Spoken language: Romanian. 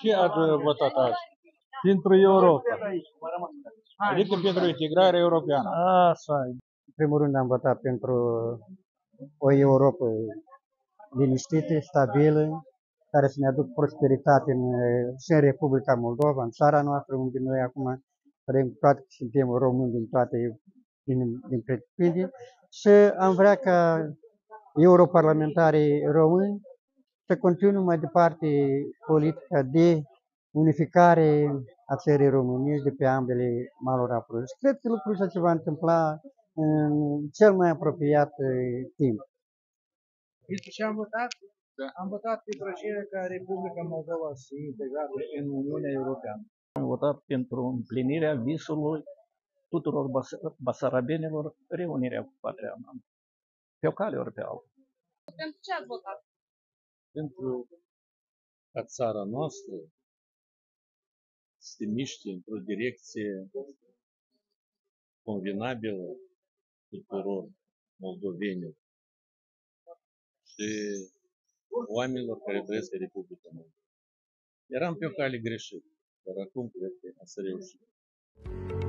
ce ați votat azi? Pentru Europa. Adică pentru integrarea europeană. Așa. În primul rând am votat pentru o Europa liniștită, stabilă, care să ne aducă prosperitate și în Republica Moldova, în țara noastră, unde noi acum vrem toate că suntem români din toate, din pretutindeni, și am vrea ca europarlamentarii români să continue mai departe politica de unificare a țării românești de pe ambele maluri apelor. Și cred că lucrul ăsta se va întâmpla în cel mai apropiat timp. Pentru ce am votat? Da. Am votat pentru aceea ca Republica Moldova să fie integrată în Uniunea Europeană. Am votat pentru împlinirea visului tuturor basarabenilor, reunirea cu patria mea, pe o cale ori pe alta. Pentru ce ați votat? Pentru ca țara noastră să se miște într-o direcție convenabilă tuturor moldovenilor și oamenilor care trăiesc în Republica Moldova. Eram pe o cale greșită, dar acum cred că să reușim.